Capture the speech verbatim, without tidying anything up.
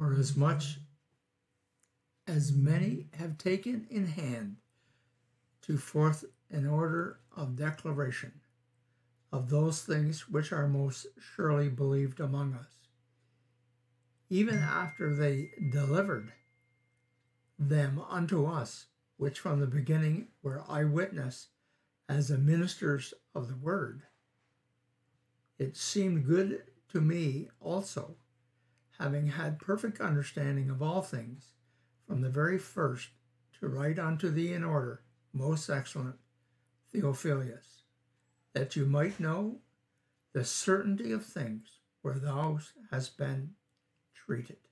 For as much as many have taken in hand to forth an order of declaration of those things which are most surely believed among us, even after they delivered them unto us, which from the beginning were eyewitness as the ministers of the word. It seemed good to me also, having had perfect understanding of all things from the very first, to write unto thee in order, most excellent Theophilus, that you might know the certainty of things where thou hast been treated.